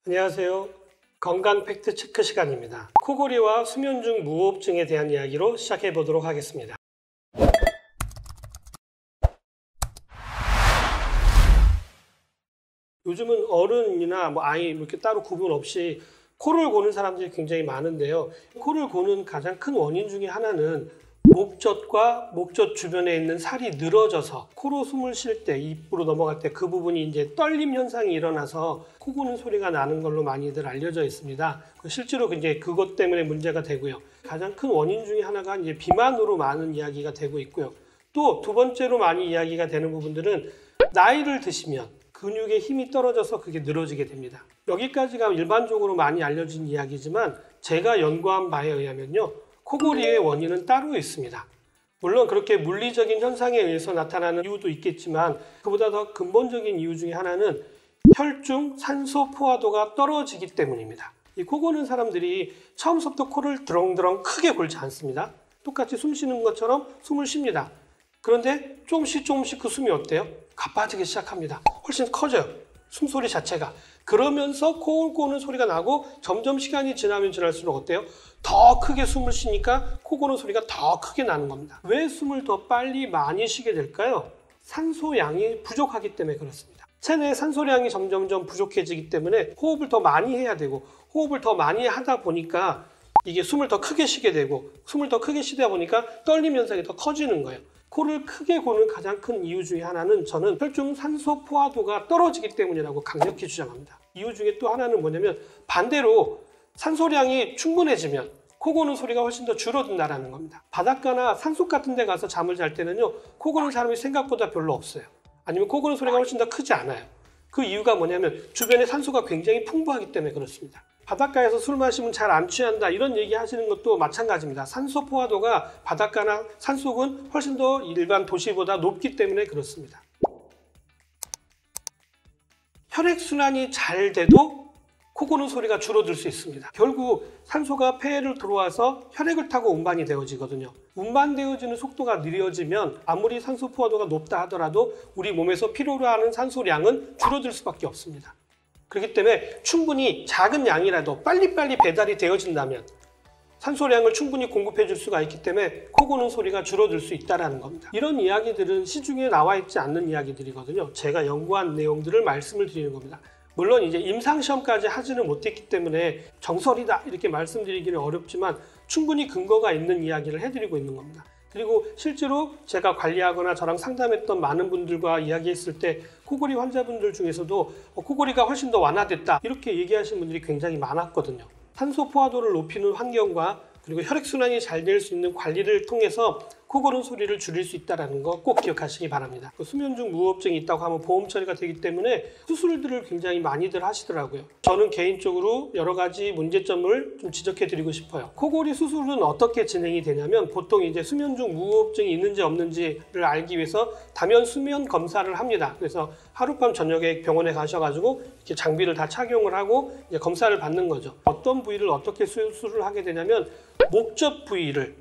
안녕하세요. 건강 팩트 체크 시간입니다. 코골이와 수면 중 무호흡증에 대한 이야기로 시작해 보도록 하겠습니다. 요즘은 어른이나 아이 이렇게 따로 구분 없이 코를 고는 사람들이 굉장히 많은데요. 코를 고는 가장 큰 원인 중에 하나는 목젖과 목젖 주변에 있는 살이 늘어져서 코로 숨을 쉴 때, 입으로 넘어갈 때 그 부분이 이제 떨림 현상이 일어나서 코 고는 소리가 나는 걸로 많이들 알려져 있습니다. 실제로 이제 그것 때문에 문제가 되고요. 가장 큰 원인 중에 하나가 이제 비만으로 많은 이야기가 되고 있고요. 또 두 번째로 많이 이야기가 되는 부분들은 나이를 드시면 근육의 힘이 떨어져서 그게 늘어지게 됩니다. 여기까지가 일반적으로 많이 알려진 이야기지만 제가 연구한 바에 의하면요. 코골이의 원인은 따로 있습니다. 물론 그렇게 물리적인 현상에 의해서 나타나는 이유도 있겠지만 그보다 더 근본적인 이유 중에 하나는 혈중 산소 포화도가 떨어지기 때문입니다. 이 코 고는 사람들이 처음부터 코를 드렁드렁 크게 골지 않습니다. 똑같이 숨 쉬는 것처럼 숨을 쉽니다. 그런데 조금씩 그 숨이 어때요? 가빠지기 시작합니다. 훨씬 커져요. 숨소리 자체가. 그러면서 코 고는 소리가 나고 점점 시간이 지나면 지날수록 어때요? 더 크게 숨을 쉬니까 코 고는 소리가 더 크게 나는 겁니다. 왜 숨을 더 빨리 많이 쉬게 될까요? 산소량이 부족하기 때문에 그렇습니다. 체내의 산소량이 점점 부족해지기 때문에 호흡을 더 많이 해야 되고 호흡을 더 많이 하다 보니까 이게 숨을 더 크게 쉬게 되고 숨을 더 크게 쉬다 보니까 떨림 현상이 더 커지는 거예요. 코를 크게 고는 가장 큰 이유 중에 하나는 저는 혈중 산소 포화도가 떨어지기 때문이라고 강력히 주장합니다. 이유 중에 또 하나는 뭐냐면 반대로 산소량이 충분해지면 코 고는 소리가 훨씬 더 줄어든다는 겁니다. 바닷가나 산속 같은 데 가서 잠을 잘 때는요. 코 고는 사람이 생각보다 별로 없어요. 아니면 코 고는 소리가 훨씬 더 크지 않아요. 그 이유가 뭐냐면 주변에 산소가 굉장히 풍부하기 때문에 그렇습니다. 바닷가에서 술 마시면 잘 안 취한다 이런 얘기 하시는 것도 마찬가지입니다. 산소 포화도가 바닷가나 산속은 훨씬 더 일반 도시보다 높기 때문에 그렇습니다. 혈액순환이 잘 돼도 코 고는 소리가 줄어들 수 있습니다. 결국 산소가 폐를 들어와서 혈액을 타고 운반이 되어지거든요. 운반되어지는 속도가 느려지면 아무리 산소 포화도가 높다 하더라도 우리 몸에서 필요로 하는 산소량은 줄어들 수밖에 없습니다. 그렇기 때문에 충분히 작은 양이라도 빨리빨리 배달이 되어진다면 산소량을 충분히 공급해 줄 수가 있기 때문에 코 고는 소리가 줄어들 수 있다는 겁니다. 이런 이야기들은 시중에 나와 있지 않는 이야기들이거든요. 제가 연구한 내용들을 말씀을 드리는 겁니다. 물론 이제 임상시험까지 하지는 못했기 때문에 정설이다 이렇게 말씀드리기는 어렵지만 충분히 근거가 있는 이야기를 해드리고 있는 겁니다. 그리고 실제로 제가 관리하거나 저랑 상담했던 많은 분들과 이야기했을 때 코골이 환자분들 중에서도 코골이가 훨씬 더 완화됐다 이렇게 얘기하시는 분들이 굉장히 많았거든요. 산소 포화도를 높이는 환경과 그리고 혈액순환이 잘 될 수 있는 관리를 통해서 코 고는 소리를 줄일 수 있다는 거 꼭 기억하시기 바랍니다. 수면 중 무호흡증이 있다고 하면 보험 처리가 되기 때문에 수술들을 굉장히 많이들 하시더라고요. 저는 개인적으로 여러 가지 문제점을 좀 지적해 드리고 싶어요. 코골이 수술은 어떻게 진행이 되냐면 보통 이제 수면 중 무호흡증이 있는지 없는지를 알기 위해서 다면 수면 검사를 합니다. 그래서 하룻밤 저녁에 병원에 가셔가지고 이렇게 장비를 다 착용을 하고 이제 검사를 받는 거죠. 어떤 부위를 어떻게 수술을 하게 되냐면 목젖 부위를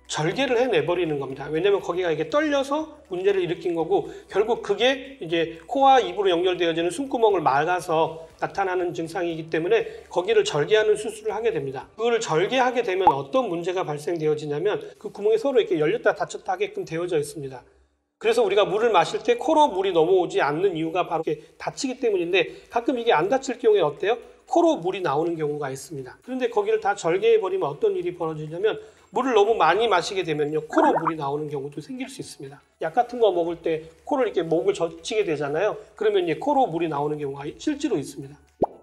절개를 해내버리는 겁니다. 왜냐하면 거기가 이게 떨려서 문제를 일으킨 거고 결국 그게 이제 코와 입으로 연결되어지는 숨구멍을 막아서 나타나는 증상이기 때문에 거기를 절개하는 수술을 하게 됩니다. 그걸 절개하게 되면 어떤 문제가 발생되어지냐면 그 구멍이 서로 이렇게 열렸다 닫혔다 하게끔 되어져 있습니다. 그래서 우리가 물을 마실 때 코로 물이 넘어오지 않는 이유가 바로 이렇게 닫히기 때문인데 가끔 이게 안 닫힐 경우에 어때요? 코로 물이 나오는 경우가 있습니다. 그런데 거기를 다 절개해버리면 어떤 일이 벌어지냐면 물을 너무 많이 마시게 되면요 코로 물이 나오는 경우도 생길 수 있습니다. 약 같은 거 먹을 때 코를 이렇게 목을 젖히게 되잖아요. 그러면 이제 코로 물이 나오는 경우가 실제로 있습니다.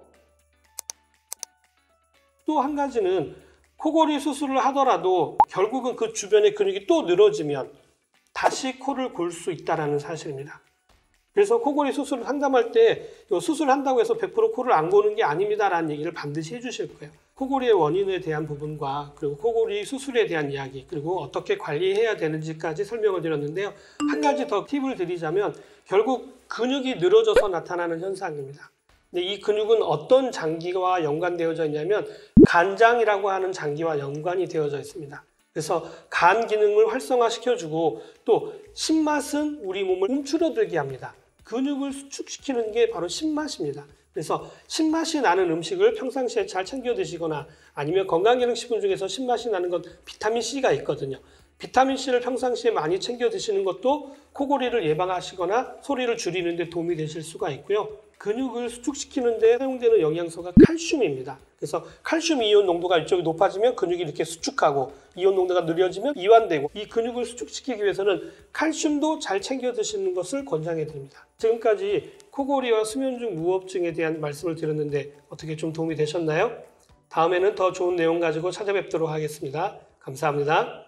또 한 가지는 코골이 수술을 하더라도 결국은 그 주변의 근육이 또 늘어지면 다시 코를 골 수 있다는 사실입니다. 그래서 코골이 수술을 상담할 때 수술한다고 해서 100% 코를 안 고는 게 아닙니다라는 얘기를 반드시 해주실 거예요. 코골이의 원인에 대한 부분과 그리고 코골이 수술에 대한 이야기 그리고 어떻게 관리해야 되는지까지 설명을 드렸는데요. 한 가지 더 팁을 드리자면 결국 근육이 늘어져서 나타나는 현상입니다. 근데 이 근육은 어떤 장기와 연관되어져 있냐면 간장이라고 하는 장기와 연관이 되어져 있습니다. 그래서 간 기능을 활성화시켜주고 또 신맛은 우리 몸을 움츠러들게 합니다. 근육을 수축시키는 게 바로 신맛입니다. 그래서 신맛이 나는 음식을 평상시에 잘 챙겨 드시거나 아니면 건강기능식품 중에서 신맛이 나는 건 비타민C가 있거든요. 비타민C를 평상시에 많이 챙겨 드시는 것도 코골이를 예방하시거나 소리를 줄이는 데 도움이 되실 수가 있고요. 근육을 수축시키는 데 사용되는 영양소가 칼슘입니다. 그래서 칼슘 이온 농도가 이쪽이 높아지면 근육이 이렇게 수축하고 이온 농도가 느려지면 이완되고, 이 근육을 수축시키기 위해서는 칼슘도 잘 챙겨 드시는 것을 권장해 드립니다. 지금까지 코골이와 수면 중 무호흡증에 대한 말씀을 드렸는데 어떻게 좀 도움이 되셨나요? 다음에는 더 좋은 내용 가지고 찾아뵙도록 하겠습니다. 감사합니다.